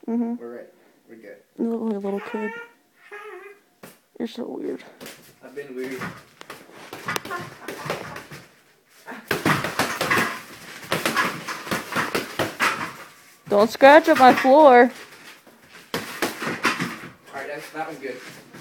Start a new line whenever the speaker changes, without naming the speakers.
Mm-hmm.
We're right. We're good.
You look like a little kid. You're so weird.
I've been weird.
Don't scratch up my floor.
Alright, that one's good.